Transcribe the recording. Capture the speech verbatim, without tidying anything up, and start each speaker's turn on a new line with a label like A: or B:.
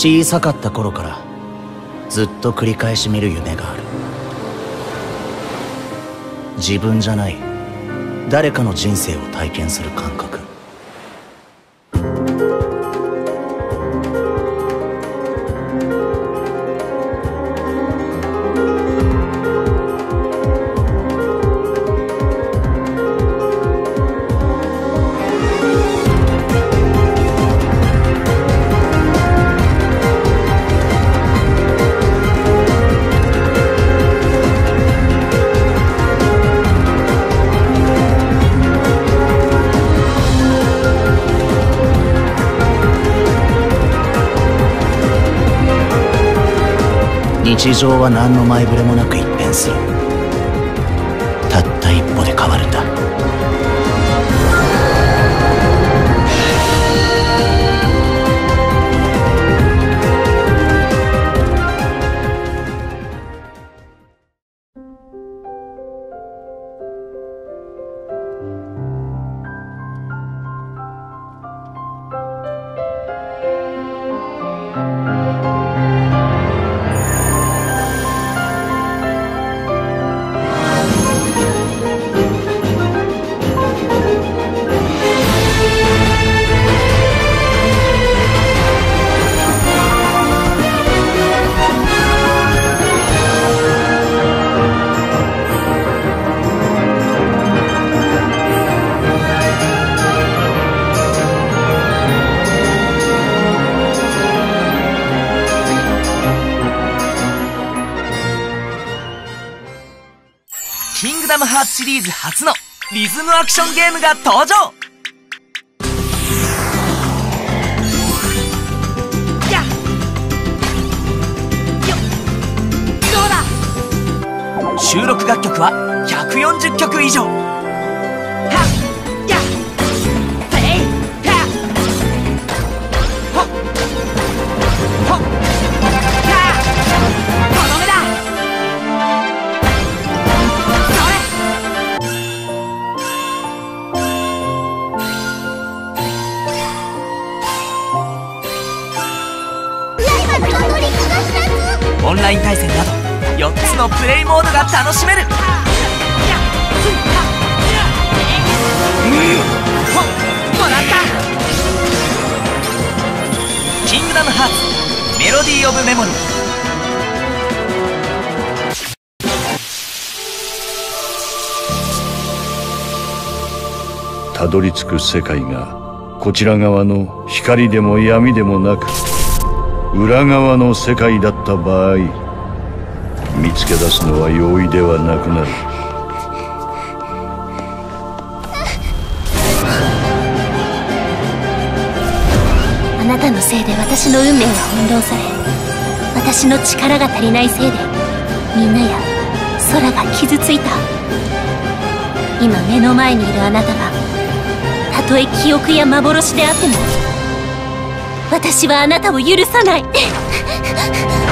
A: 小さかった頃からずっと繰り返し見る夢がある。自分じゃない誰かの人生を体験する感覚。日常は何の前触れもなく一変する。たった一歩で変わるんだ。
B: キングダムハーツシリーズ初のリズムアクションゲームが登場。やっよっどうだ。収録楽曲はひゃくよんじゅっきょく以上。はっやっせいはっほっほっはっとどめだ。オンライン対戦などよっつのプレイモードが楽しめる。うん、ほっもらった。キングダムハーツメロディー・オブ・メモリー。
C: たどり着く世界がこちら側の光でも闇でもなく裏側の世界だった場合、見つけ出すのは容易ではなくなる。
D: あなたのせいで私の運命は翻弄され、私の力が足りないせいでみんなや空が傷ついた。今目の前にいるあなたがたとえ記憶や幻であっても私はあなたを許さない。